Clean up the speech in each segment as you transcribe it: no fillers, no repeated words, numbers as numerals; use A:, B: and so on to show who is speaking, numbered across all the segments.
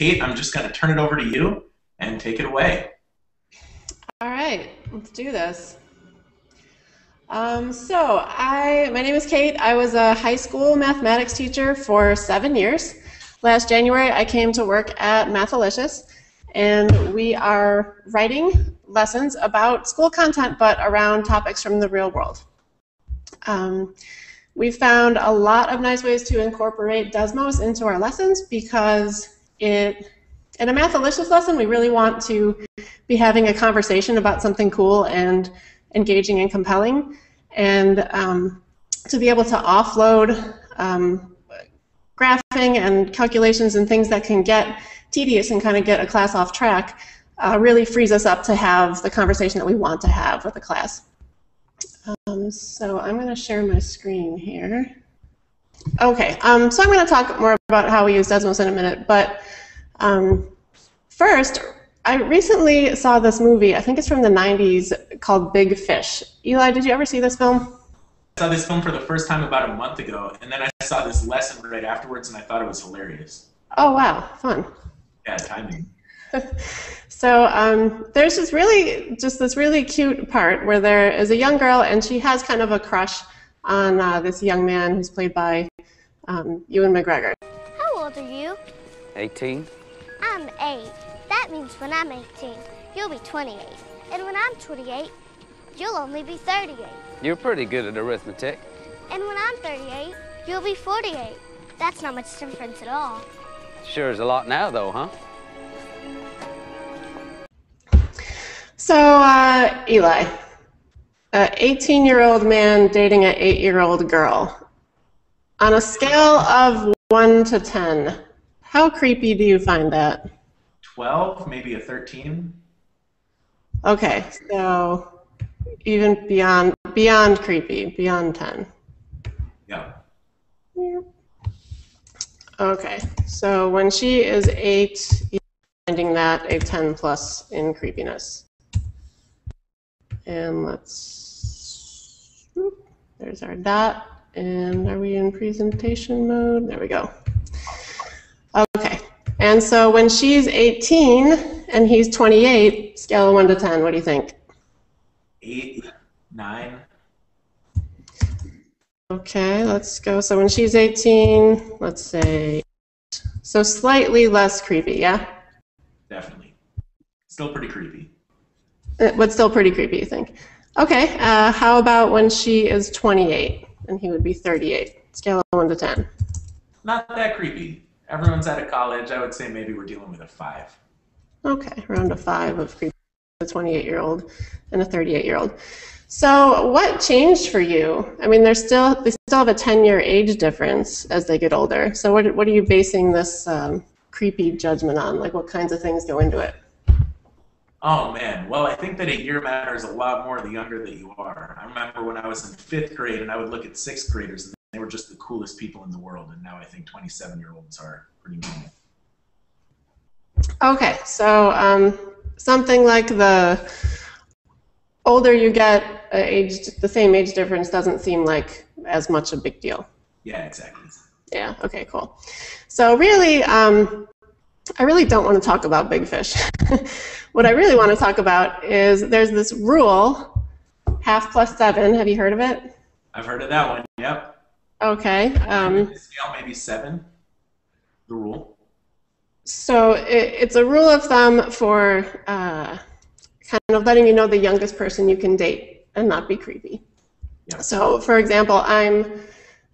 A: Kate, I'm just going to turn it over to you and take it away.
B: All right, let's do this. My name is Kate. I was a high school mathematics teacher for 7 years. Last January, I came to work at Mathalicious, and we are writing lessons about school content, but around topics from the real world. We found a lot of nice ways to incorporate Desmos into our lessons because in a Mathalicious lesson, we really want to be having a conversation about something cool and engaging and compelling, and to be able to offload graphing and calculations and things that can get tedious and kind of get a class off track really frees us up to have the conversation that we want to have with the class. So I'm going to share my screen here. Okay, so I'm going to talk more about how we use Desmos in a minute, but first, I recently saw this movie, I think it's from the 90s, called Big Fish. Eli, did you ever see this film?
A: I saw this film for the first time about a month ago, and then I saw this lesson right afterwards, and I thought it was hilarious.
B: Oh, wow, fun.
A: Yeah, timing.
B: So there's this really cute part where there is a young girl, and she has kind of a crush on this young man who's played by Ewan McGregor.
C: How old are you?
D: 18.
C: I'm 8. That means when I'm 18, you'll be 28. And when I'm 28, you'll only be 38.
D: You're pretty good at arithmetic.
C: And when I'm 38, you'll be 48. That's not much difference at all.
D: Sure is a lot now, though, huh?
B: So, Eli, an 18-year-old man dating an 8-year-old girl. On a scale of 1 to 10, how creepy do you find that?
A: 12, maybe a 13.
B: Okay, so even beyond creepy, beyond 10.
A: Yeah.
B: Okay, so when she is 8, you're finding that a 10 plus in creepiness. And there's our dot, and are we in presentation mode? There we go. Okay, and so when she's 18 and he's 28, scale of 1 to 10, what do you think?
A: 8, 9.
B: Okay, let's go. So when she's 18, let's say, so slightly less creepy, yeah?
A: Definitely. Still pretty creepy.
B: But still pretty creepy, you think? Okay, how about when she is 28 and he would be 38? Scale of 1 to 10.
A: Not that creepy. Everyone's out of college. I would say maybe we're dealing with a 5.
B: Okay, around a 5 of creepy, a 28-year-old and a 38-year-old. So what changed for you? I mean, they still have a 10-year age difference as they get older. So what are you basing this creepy judgment on? Like, what kinds of things go into it?
A: Oh, man. Well, I think that a year matters a lot more the younger that you are. I remember when I was in 5th grade and I would look at 6th graders and they were just the coolest people in the world, and now I think 27-year-olds are pretty mean.
B: Okay, so something like the older you get, the same age difference doesn't seem like as much a big deal.
A: Yeah, exactly.
B: Yeah, okay, cool. So really, I really don't want to talk about Big Fish. What I really want to talk about is there's this rule, half plus 7. Have you heard of it?
A: I've heard of that one, yep.
B: Okay.
A: Scale maybe 7, the rule.
B: So it's a rule of thumb for kind of letting you know the youngest person you can date and not be creepy.
A: Yeah.
B: So for example, I'm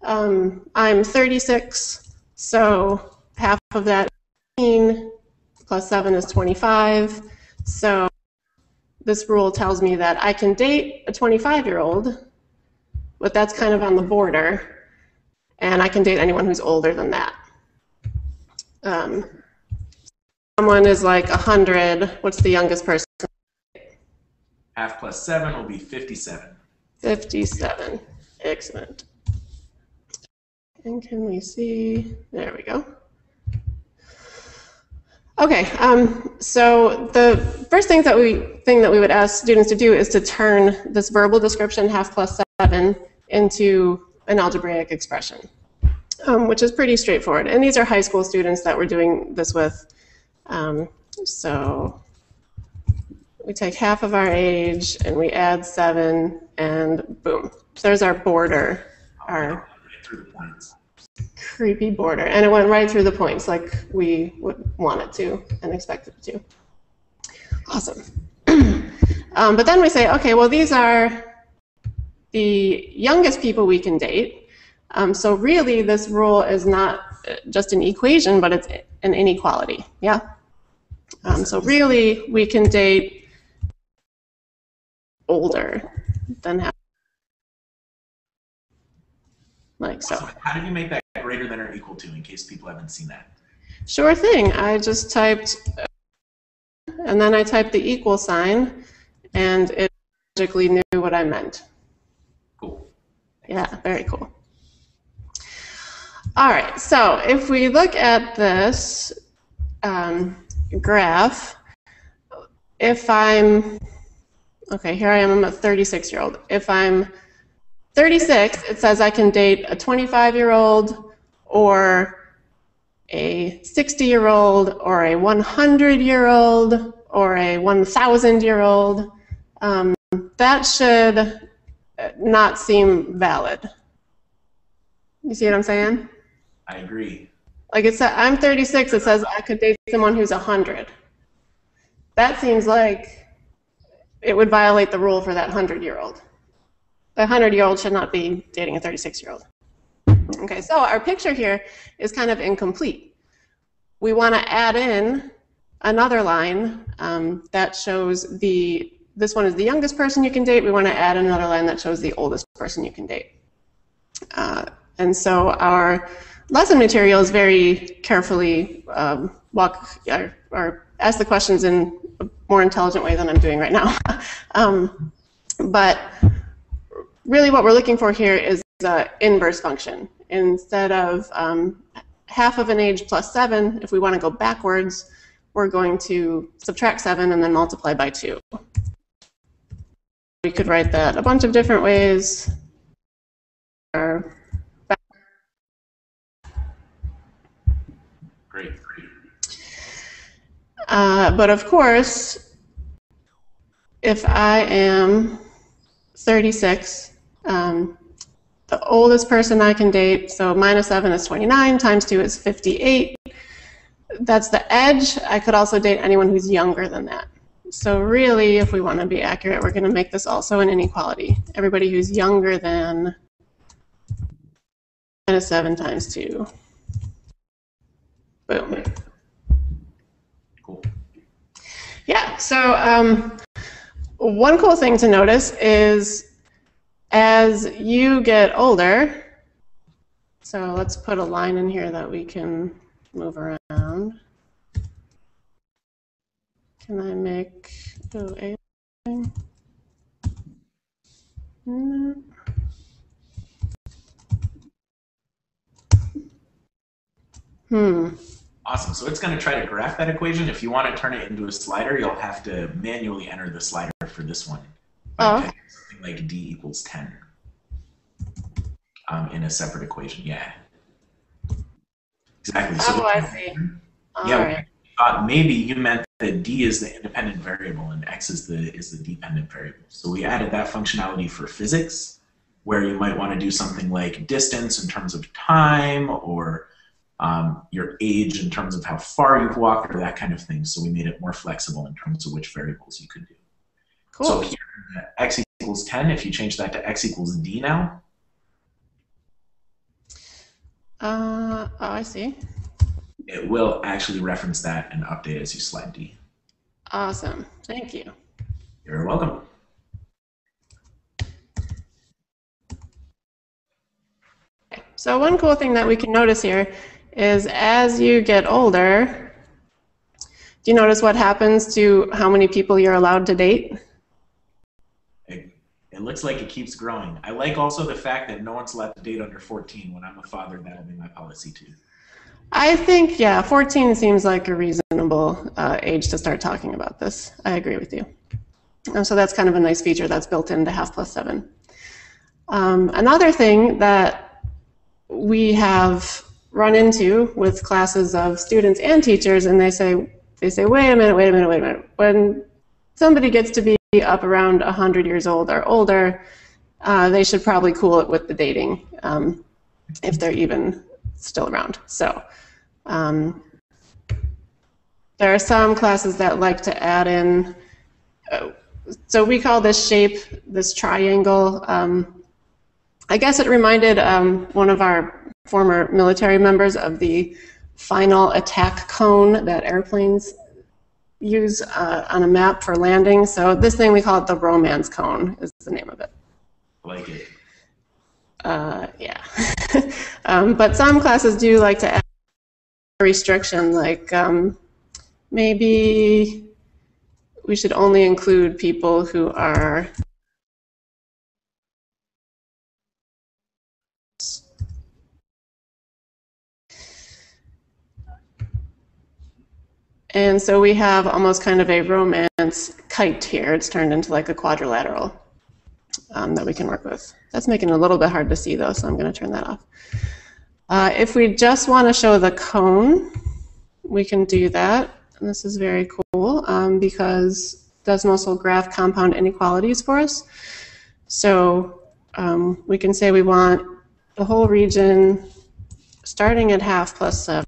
B: 36, so half of that 18 plus 7 is 25. So this rule tells me that I can date a 25-year-old, but that's kind of on the border, and I can date anyone who's older than that. Someone is like 100. What's the youngest person?
A: Half plus 7 will be 57.
B: 57. Excellent. And can we see? There we go. Okay, so the first thing that we would ask students to do is to turn this verbal description, half plus 7, into an algebraic expression, which is pretty straightforward. And these are high school students that we're doing this with. So we take half of our age and we add 7, and boom. So there's our border, our
A: Right through the points.
B: creepy border. And it went right through the points like we would want it to and expect it to. Awesome. But then we say, okay, well, these are the youngest people we can date. So really, this rule is not just an equation, but it's an inequality. Yeah? So really, we can date older than half. Like so.
A: How did you make that greater than or equal to, in case people haven't seen that?
B: Sure thing. I just typed, and then I typed the equal sign, and it magically knew what I meant.
A: Cool.
B: Yeah, very cool. All right, so if we look at this graph, if I'm, okay, here I am, I'm a 36-year-old. If I'm 36, it says I can date a 25-year-old or a 60-year-old or a 100-year-old or a 1,000-year-old. That should not seem valid. You see what I'm saying?
A: I agree.
B: Like it said, I'm 36, it says I could date someone who's 100. That seems like it would violate the rule for that 100-year-old. The 100-year-old should not be dating a 36-year-old. Okay, so our picture here is kind of incomplete. We want to add in another line that shows this one is the youngest person you can date. We want to add another line that shows the oldest person you can date. And so our lesson material is very carefully or ask the questions in a more intelligent way than I'm doing right now. But really what we're looking for here is the inverse function. Instead of half of an age plus 7, if we want to go backwards, we're going to subtract 7 and then multiply by 2. We could write that a bunch of different ways.
A: Great.
B: But of course, if I am 36, the oldest person I can date, so minus 7 is 29, times 2 is 58. That's the edge. I could also date anyone who's younger than that. So really, if we want to be accurate, we're going to make this also an inequality. Everybody who's younger than minus 7 times 2. Boom.
A: Cool.
B: Yeah, so one cool thing to notice is as you get older, so let's put a line in here that we can move around. Can I make a thing? No.
A: Awesome. So it's going to try to graph that equation. If you want to turn it into a slider, you'll have to manually enter the slider for this one. Something like d equals 10 in a separate equation. Yeah. Exactly. So
B: I see.
A: Yeah.
B: Right.
A: We thought maybe you meant that d is the independent variable and x is the dependent variable. So we added that functionality for physics, where you might want to do something like distance in terms of time, or your age in terms of how far you've walked, or that kind of thing. So we made it more flexible in terms of which variables you could do.
B: Cool.
A: So here, x equals 10, if you change that to x equals d now.
B: Oh, I see.
A: It will actually reference that and update as you slide d.
B: Awesome. Thank you.
A: You're welcome.
B: Okay. So one cool thing that we can notice here is as you get older, do you notice what happens to how many people you're allowed to date?
A: It looks like it keeps growing. I like also the fact that no one's allowed to date under 14. When I'm a father, that'll be my policy too.
B: I think, yeah, 14 seems like a reasonable age to start talking about this. I agree with you. So that's kind of a nice feature that's built into half plus 7. Another thing that we have run into with classes of students and teachers, and they say, they say, wait a minute. When somebody gets to be up around 100 years old or older, they should probably cool it with the dating, if they're even still around. So there are some classes that like to add in, so we call this shape, this triangle. I guess it reminded one of our former military members of the final attack cone that airplanes use on a map for landing. So this thing, we call it the romance cone, is the name of it.
A: Like it.
B: Yeah. But some classes do like to add a restriction, like maybe we should only include people who are and so we have almost kind of a romance kite here. It's turned into like a quadrilateral that we can work with. That's making it a little bit hard to see though, so I'm going to turn that off. If we just want to show the cone, we can do that. And this is very cool because Desmos will graph compound inequalities for us. So we can say we want the whole region starting at half plus 7.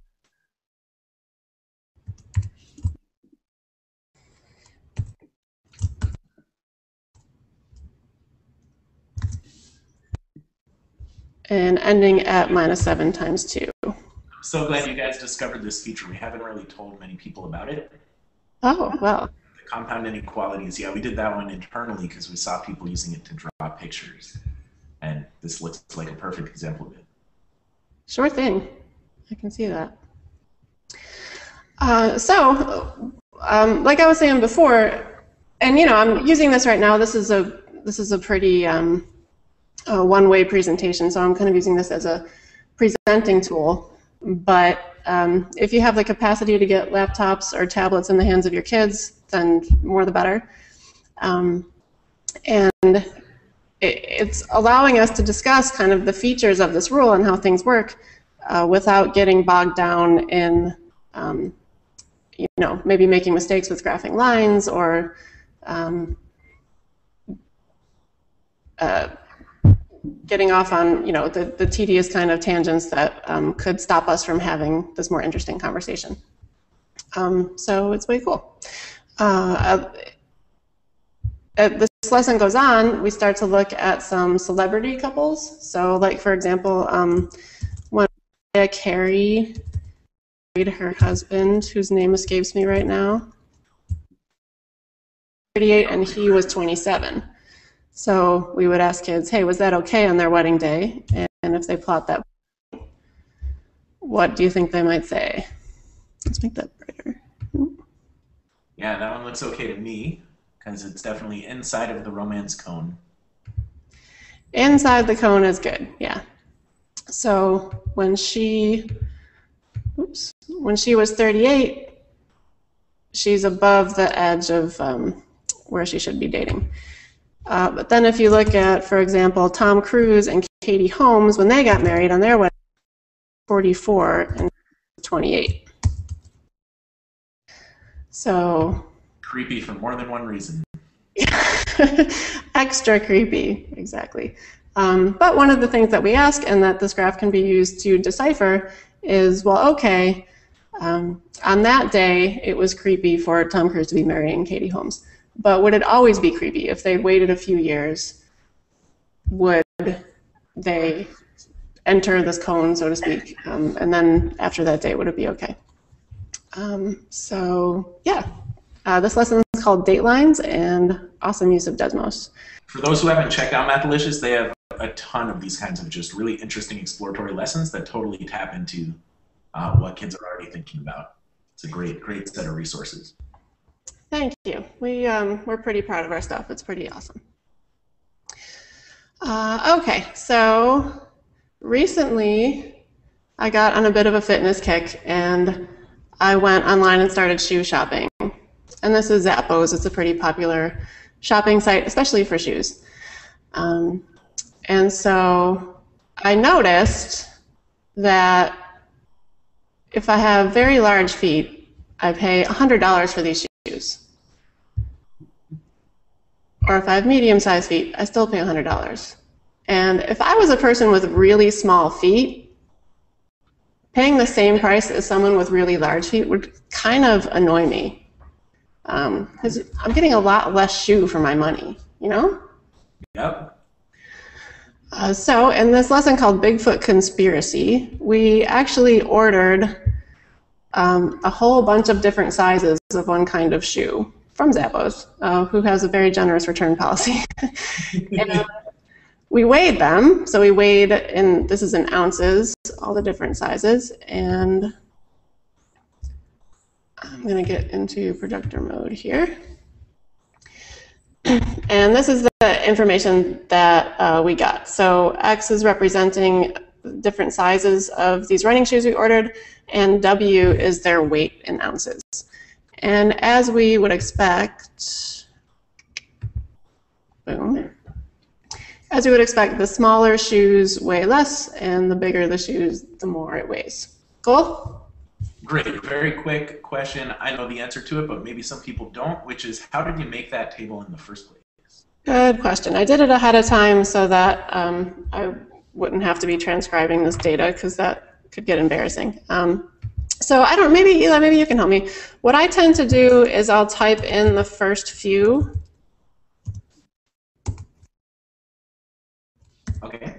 B: And ending at minus 7 times 2.
A: I'm so glad you guys discovered this feature. We haven't really told many people about it.
B: Oh, well.
A: The compound inequalities, yeah, we did that one internally because we saw people using it to draw pictures. And this looks like a perfect example of it.
B: Sure thing. I can see that. Like I was saying before, and you know, I'm using this right now. This is a pretty one-way presentation, so I'm kind of using this as a presenting tool. But if you have the capacity to get laptops or tablets in the hands of your kids, then more the better. And it's allowing us to discuss kind of the features of this rule and how things work without getting bogged down in, you know, maybe making mistakes with graphing lines or getting off on, you know, the tedious kind of tangents that could stop us from having this more interesting conversation. So it's way cool. This lesson goes on, we start to look at some celebrity couples. So like, for example, when Mariah Carey married her husband, whose name escapes me right now, 38, and he was 27. So we would ask kids, hey, was that okay on their wedding day? And if they plot that, what do you think they might say? Let's make that brighter.
A: Yeah, that one looks okay to me because it's definitely inside of the romance cone.
B: Inside the cone is good, yeah. So when she was 38, she's above the edge of where she should be dating. But then if you look at, for example, Tom Cruise and Katie Holmes, when they got married on their wedding, 44 and 28. So
A: creepy for more than one reason.
B: Extra creepy, exactly. But one of the things that we ask and that this graph can be used to decipher is, well, okay, on that day it was creepy for Tom Cruise to be marrying Katie Holmes. But would it always be creepy? If they waited a few years, would they enter this cone, so to speak, and then after that day, would it be okay? So yeah, this lesson is called Datelines, and awesome use of Desmos.
A: For those who haven't checked out Mathelicious, they have a ton of these kinds of just really interesting exploratory lessons that totally tap into what kids are already thinking about. It's a great set of resources.
B: Thank you. We're pretty proud of our stuff. It's pretty awesome. Okay, so recently I got on a bit of a fitness kick and I went online and started shoe shopping. And this is Zappos. It's a pretty popular shopping site, especially for shoes. And so I noticed that if I have very large feet, I pay $100 for these shoes. Or if I have medium-sized feet, I still pay $100. And if I was a person with really small feet, paying the same price as someone with really large feet would kind of annoy me. Because I'm getting a lot less shoe for my money, you know?
A: Yep.
B: So in this lesson called Bigfoot Conspiracy, we actually ordered a whole bunch of different sizes of one kind of shoe from Zappos, who has a very generous return policy. And we weighed them. So we weighed, and this is in ounces, all the different sizes. And I'm going to get into projector mode here. And this is the information that we got. So X is representing different sizes of these running shoes we ordered, and W is their weight in ounces. And as we would expect, boom, as we would expect, the smaller shoes weigh less, and the bigger the shoes, the more it weighs. Cool?
A: Great. Very quick question. I know the answer to it, but maybe some people don't, which is, how did you make that table in the first place?
B: Good question. I did it ahead of time so that I wouldn't have to be transcribing this data, because that could get embarrassing. So I don't, maybe Eli, maybe you can help me. What I tend to do is I'll type in the first few.
A: Okay.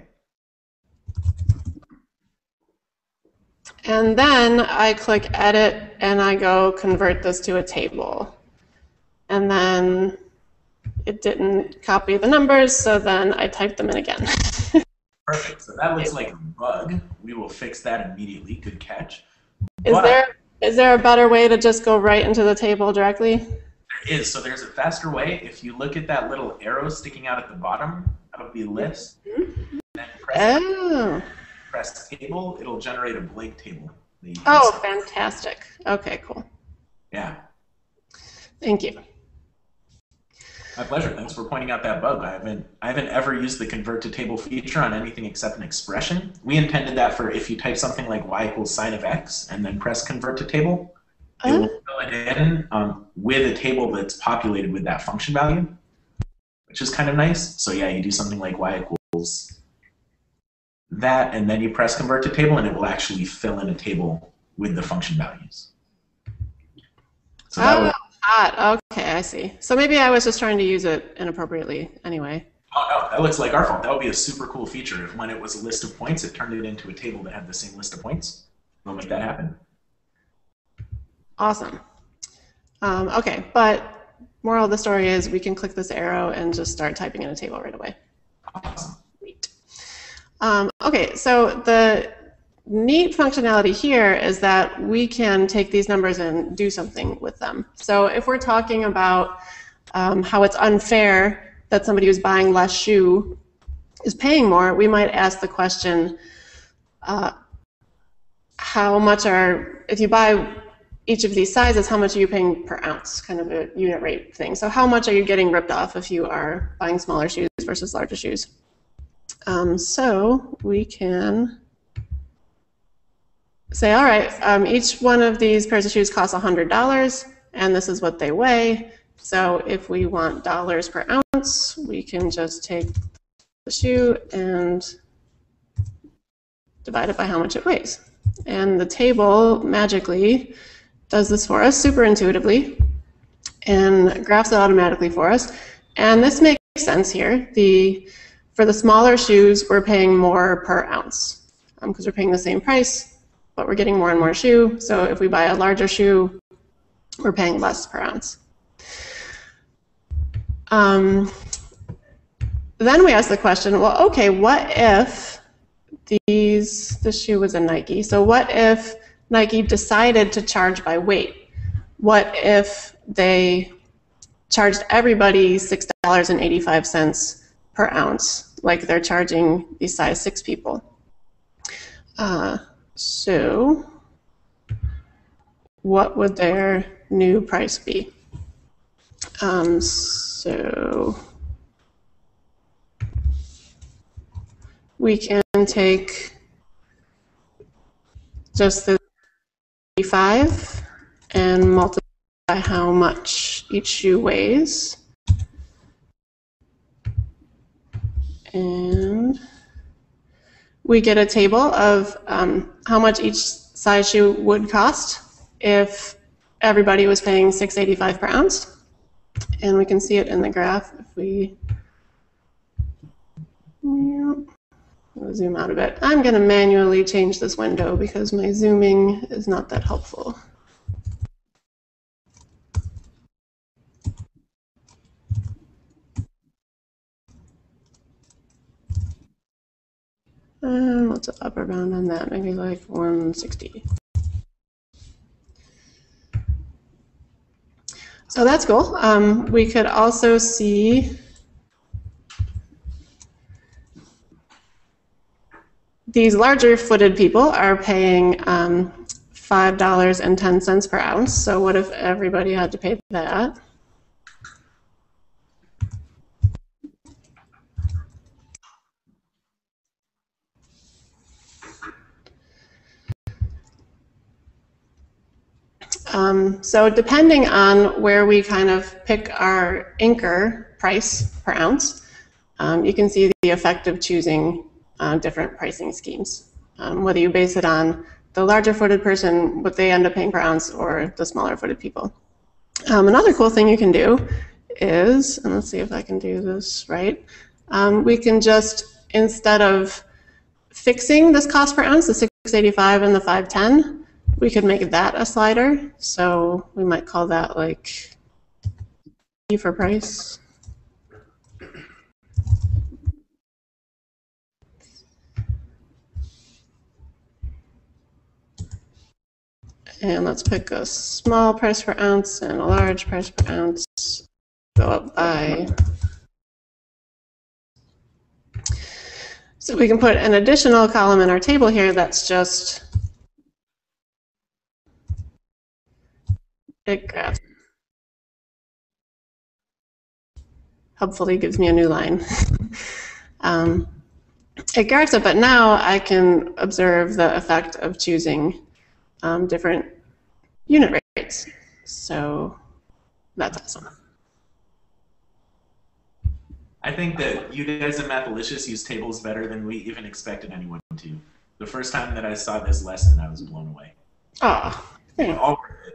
B: And then I click edit and I go convert this to a table. And then it didn't copy the numbers, so then I typed them in again.
A: Perfect. So that looks like a bug. We will fix that immediately. Good catch.
B: Is there a better way to just go right into the table directly?
A: There is. So there's a faster way. If you look at that little arrow sticking out at the bottom of the list, then press table, it'll generate a blank table.
B: Oh, fantastic. Okay, cool.
A: Yeah.
B: Thank you.
A: My pleasure. Thanks for pointing out that bug. I haven't ever used the convert to table feature on anything except an expression. We intended that for if you type something like y equals sine of x and then press convert to table, it will fill it in with a table that's populated with that function value, which is kind of nice. So yeah, you do something like y equals that, and then you press convert to table, and it will actually fill in a table with the function values. So that was
B: hot. Okay, I see. So maybe I was just trying to use it inappropriately anyway.
A: Oh no, that looks like our fault. That would be a super cool feature if when it was a list of points, it turned it into a table that had the same list of points. We'll make that happen.
B: Awesome. Okay, but moral of the story is we can click this arrow and just start typing in a table right away.
A: Awesome.
B: Sweet. Okay, so the neat functionality here is that we can take these numbers and do something with them. So if we're talking about how it's unfair that somebody who's buying less shoe is paying more, we might ask the question, how much if you buy each of these sizes, how much are you paying per ounce, kind of a unit rate thing. So how much are you getting ripped off if you are buying smaller shoes versus larger shoes? So we can say, all right, each one of these pairs of shoes costs $100, and this is what they weigh. So if we want dollars per ounce, we can just take the shoe and divide it by how much it weighs. And the table magically does this for us super intuitively and graphs it automatically for us. And this makes sense here. For the smaller shoes, we're paying more per ounce because we're paying the same price, but we're getting more and more shoe. So if we buy a larger shoe, we're paying less per ounce. Then we ask the question, well, okay, what if this shoe was a Nike? So what if Nike decided to charge by weight? What if they charged everybody $6.85 per ounce, like they're charging these size 6 people? So what would their new price be? So we can take just the 85 and multiply how much each shoe weighs. And we get a table of how much each size shoe would cost if everybody was paying $6.85 per ounce. And we can see it in the graph if we zoom out a bit. I'm going to manually change this window because my zooming is not that helpful. What's the upper bound on that? Maybe like 160. So that's cool. We could also see these larger footed people are paying $5.10 per ounce. So what if everybody had to pay that? So depending on where we kind of pick our anchor price per ounce, you can see the effect of choosing different pricing schemes. Whether you base it on the larger footed person, what they end up paying per ounce, or the smaller footed people. Another cool thing you can do is, and let's see if I can do this right, we can just, instead of fixing this cost per ounce, the $6.85 and the $5.10, we could make that a slider. So we might call that like E for price. And let's pick a small price per ounce and a large price per ounce. Go up by. So we can put an additional column in our table here that's just it grabs. Hopefully gives me a new line. It grabs it, but now I can observe the effect of choosing different unit rates. So that's awesome.
A: I think that you guys at Mathlicious use tables better than we even expected anyone to. The first time that I saw this lesson, I was blown away.
B: Oh, thanks.
A: All worth it.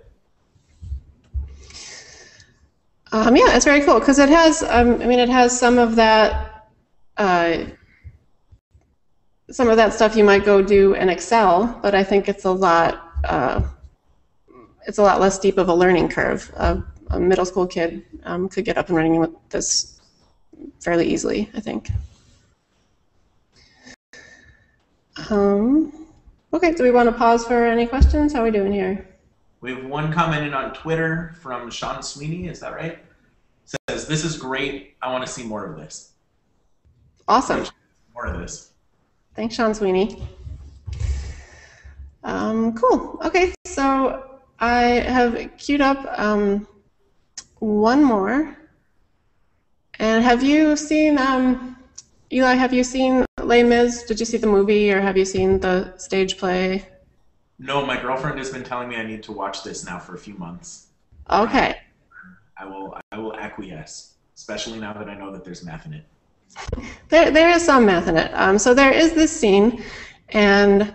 B: Yeah, it's very cool because it has. I mean, it has some of that. Some of that stuff you might go do in Excel, but I think it's a lot. It's a lot less steep of a learning curve. A middle school kid could get up and running with this fairly easily, I think. Okay, do we want to pause for any questions? How are we doing here?
A: We have one comment in on Twitter from Sean Sweeney, is that right? It says, "This is great. I want to see more of this."
B: Awesome.
A: More of this.
B: Thanks, Sean Sweeney. Cool. Okay, so I have queued up one more. And have you seen, Eli, have you seen Les Mis? Did you see the movie, or have you seen the stage play?
A: No, my girlfriend has been telling me I need to watch this now for a few months.
B: Okay.
A: I will acquiesce, especially now that I know that there's math in it.
B: There is some math in it. So there is this scene, and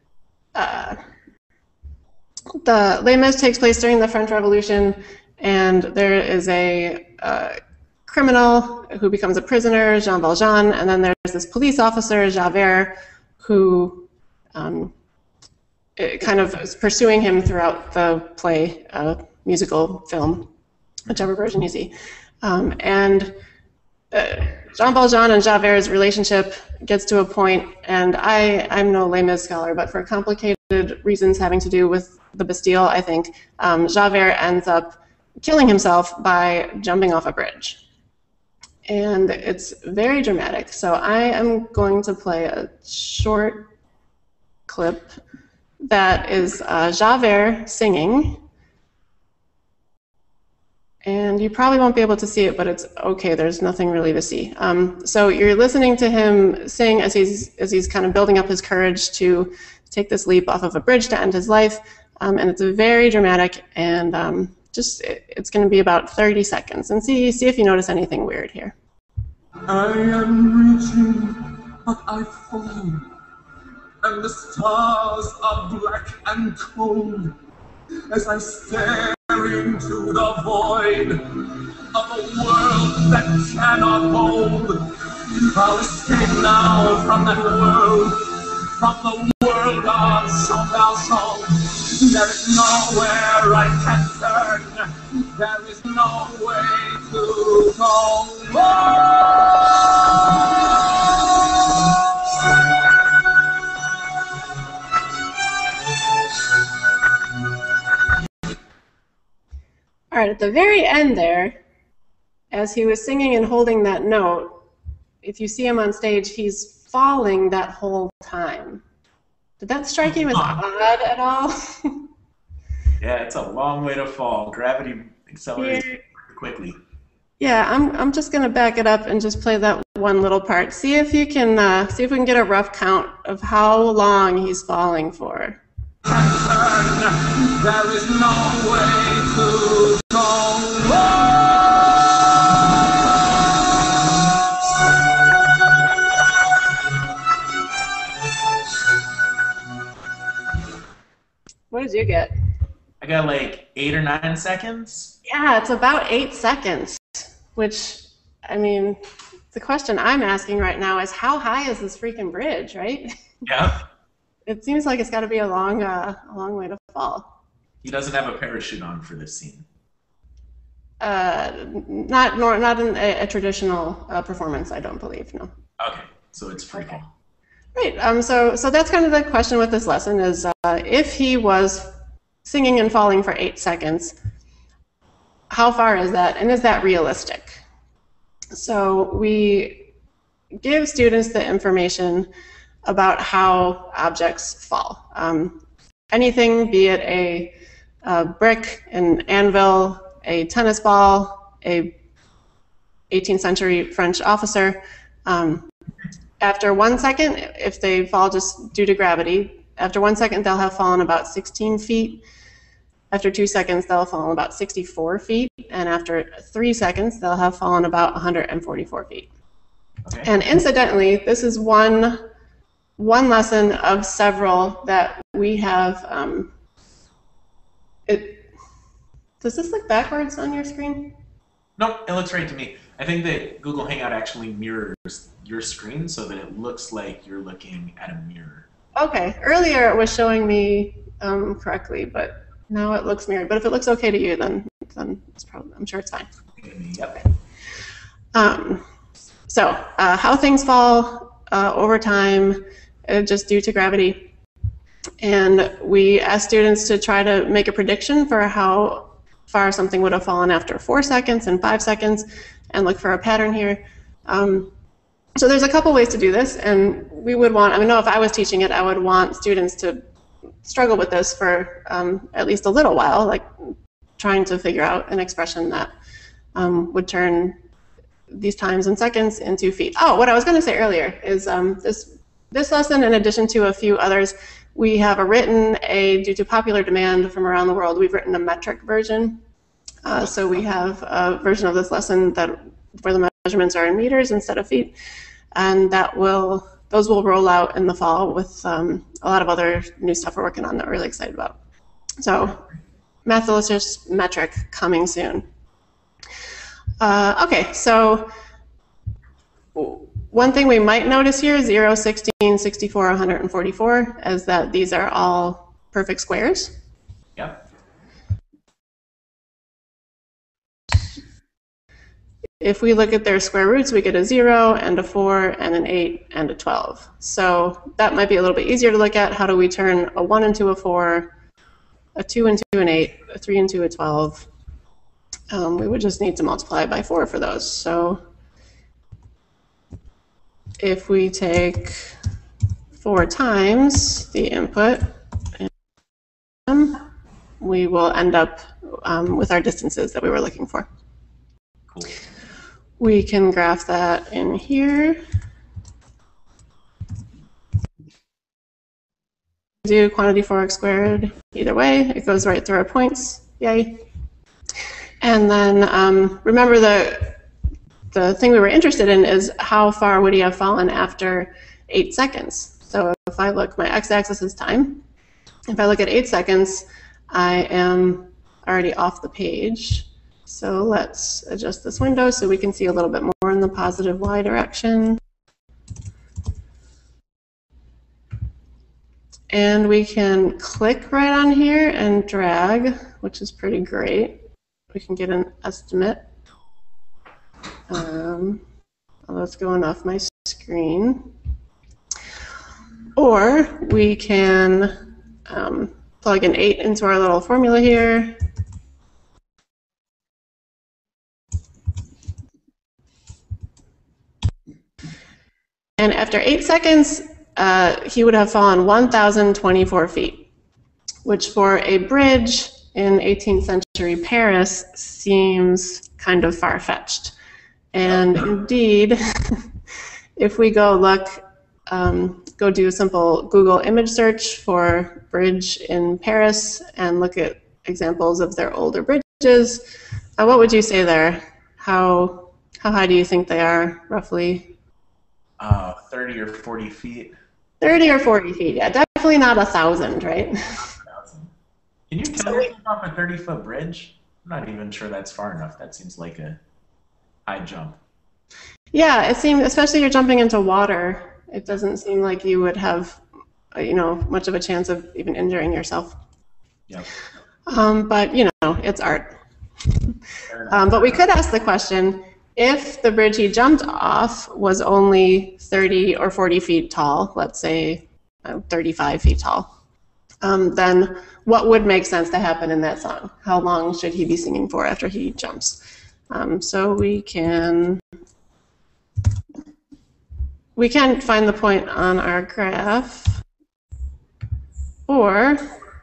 B: the Les Mis takes place during the French Revolution, and there is a criminal who becomes a prisoner, Jean Valjean, and then there's this police officer, Javert, who kind of is pursuing him throughout the play, musical, film, whichever version you see. And Jean Valjean and Javert's relationship gets to a point, and I'm no Les Mis scholar, but for complicated reasons having to do with the Bastille, I think, Javert ends up killing himself by jumping off a bridge. And it's very dramatic. So I am going to play a short clip that is Javert singing. And you probably won't be able to see it, but it's okay. There's nothing really to see. So you're listening to him sing as he's kind of building up his courage to take this leap off of a bridge to end his life. And it's very dramatic, and it's going to be about 30 seconds. And see if you notice anything weird here.
E: I am reaching, but I fall, and the stars are black and cold as I stare into the void of a world that cannot hold. I'll escape now from that world, from the world of Jean Valjean. There is nowhere I can turn, there is no way to go.
B: All right, at the very end there, as he was singing and holding that note, if you see him on stage, he's falling that whole time. Did that strike you as odd at all?
A: Yeah, it's a long way to fall. Gravity accelerates quickly.
B: Yeah, I'm just going to back it up and just play that one little part. See if you can see if we can get a rough count of how long he's falling for.
E: There is no way to go.
B: What did you get?
A: I got like 8 or 9 seconds.
B: Yeah, it's about 8 seconds, which, I mean, the question I'm asking right now is how high is this freaking bridge, right?
A: Yeah.
B: It seems like it's got to be a long way to fall.
A: He doesn't have a parachute on for this scene.
B: Not in a traditional performance, I don't believe, no.
A: Okay, so it's free fall.
B: Right. So that's kind of the question with this lesson is if he was singing and falling for 8 seconds, how far is that, and is that realistic? So we give students the information about how objects fall. Anything, be it a brick, an anvil, a tennis ball, a 18th century French officer. After 1 second, if they fall just due to gravity, after 1 second they'll have fallen about 16 feet. After 2 seconds they'll have fallen about 64 feet. And after 3 seconds they'll have fallen about 144 feet. Okay. And incidentally, this is one lesson of several that we have. Does this look backwards on your screen?
A: Nope, it looks right to me. I think that Google Hangout actually mirrors your screen so that it looks like you're looking at a mirror.
B: Okay, earlier it was showing me correctly, but now it looks mirrored. But if it looks okay to you, then it's probably, I'm sure it's fine.
A: Yep.
B: So how things fall over time, just due to gravity. And we ask students to try to make a prediction for how far something would have fallen after 4 seconds and 5 seconds, and look for a pattern here. So there's a couple ways to do this, and we would want, I know if I was teaching it, I would want students to struggle with this for at least a little while, like trying to figure out an expression that would turn these times in seconds into feet. Oh, what I was going to say earlier is this lesson, in addition to a few others, we have due to popular demand from around the world, we've written a metric version. So we have a version of this lesson where the measurements are in meters instead of feet, and those will roll out in the fall with a lot of other new stuff we're working on that we're really excited about. So Mathlicious metric coming soon. Okay, so one thing we might notice here, 0, 16, 64, 144, is that these are all perfect squares.
A: Yep.
B: If we look at their square roots, we get a 0 and a 4 and an 8 and a 12. So that might be a little bit easier to look at. How do we turn a 1 into a 4, a 2 into an 8, a 3 into a 12? We would just need to multiply by 4 for those. So if we take 4 times the input, we will end up with our distances that we were looking for.
A: Cool.
B: We can graph that in here. do quantity 4x squared either way. It goes right through our points. Yay. And then remember the thing we were interested in is how far would he have fallen after 8 seconds. So if I look, my x-axis is time. If I look at 8 seconds, I am already off the page. So let's adjust this window so we can see a little bit more in the positive y direction. And we can click right on here and drag, which is pretty great. We can get an estimate. Although it's going off my screen. Or we can plug an 8 into our little formula here. And after 8 seconds, he would have fallen 1,024 feet, which for a bridge in 18th century Paris seems kind of far-fetched. And indeed, if we go look, go do a simple Google image search for bridge in Paris and look at examples of their older bridges, what would you say there? How high do you think they are, roughly?
A: 30 or 40 feet.
B: 30 or 40 feet, yeah. Definitely not 1,000, right?
A: 1,000. Can you jump off a 30-foot bridge? I'm not even sure that's far enough. That seems like a high jump.
B: Yeah, it seems, especially you're jumping into water, it doesn't seem like you would have, much of a chance of even injuring yourself.
A: Yep.
B: But, it's art. But we could ask the question, if the bridge he jumped off was only 30 or 40 feet tall, let's say 35 feet tall, then what would make sense to happen in that song? How long should he be singing for after he jumps? So we can find the point on our graph, or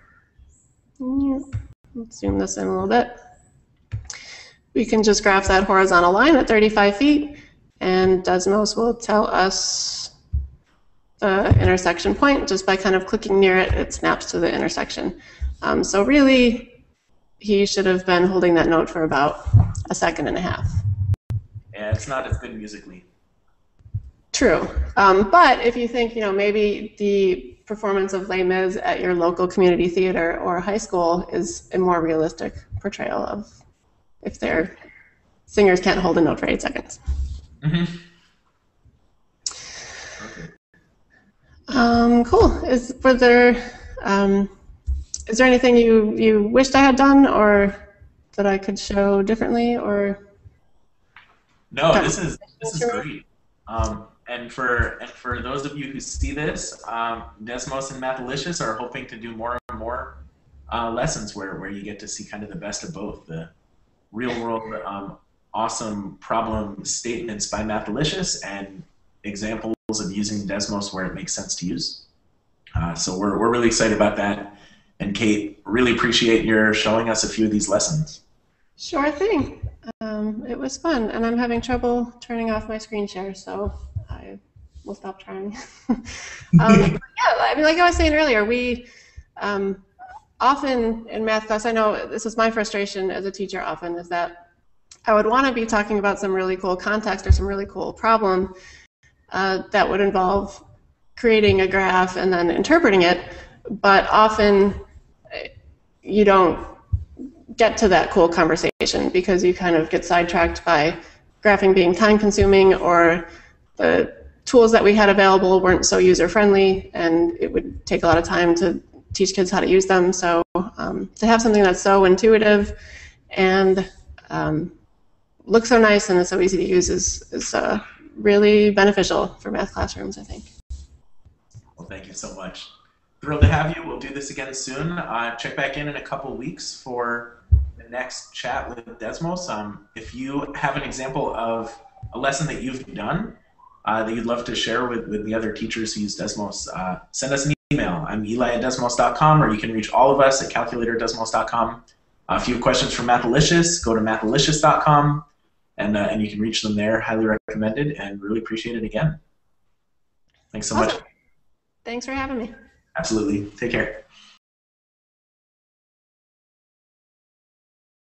B: let's zoom this in a little bit. We can just graph that horizontal line at 35 feet, and Desmos will tell us the intersection point. Just by kind of clicking near it, it snaps to the intersection. So really, he should have been holding that note for about 1.5 seconds.
A: Yeah, it's not as good musically.
B: True. But if you think, maybe the performance of Les Mis at your local community theater or high school is a more realistic portrayal of if their singers can't hold a note for 8 seconds.
A: Mm-hmm.
B: Okay. Cool. Is there anything you wished I had done or that I could show differently, or?
A: No, this is great. And for those of you who see this, Desmos and Mathelicious are hoping to do more and more lessons where you get to see kind of the best of both, the real-world awesome problem statements by Mathelicious and examples of using Desmos where it makes sense to use. So we're really excited about that. And Kate, really appreciate your showing us a few of these lessons.
B: Sure thing. It was fun, and I'm having trouble turning off my screen share, so I will stop trying. Yeah, like I was saying earlier, we often in math class, I know this is my frustration as a teacher often, is that I would want to be talking about some really cool context or some really cool problem that would involve creating a graph and then interpreting it, but often you don't get to that cool conversation because you kind of get sidetracked by graphing being time-consuming, or the tools that we had available weren't so user-friendly, and it would take a lot of time to teach kids how to use them. So to have something that's so intuitive and looks so nice and is so easy to use is really beneficial for math classrooms, I think.
A: Well, thank you so much. Thrilled to have you. We'll do this again soon. Check back in a couple of weeks for the next chat with Desmos. If you have an example of a lesson that you've done that you'd love to share with the other teachers who use Desmos, send us an email. I'm eli@desmos.com, or you can reach all of us at calculator@desmos.com. If you have questions for Mathelicious, go to mathelicious.com, and you can reach them there. Highly recommended, and really appreciate it again. Thanks so much.
B: Thanks for having me.
A: Absolutely. Take care.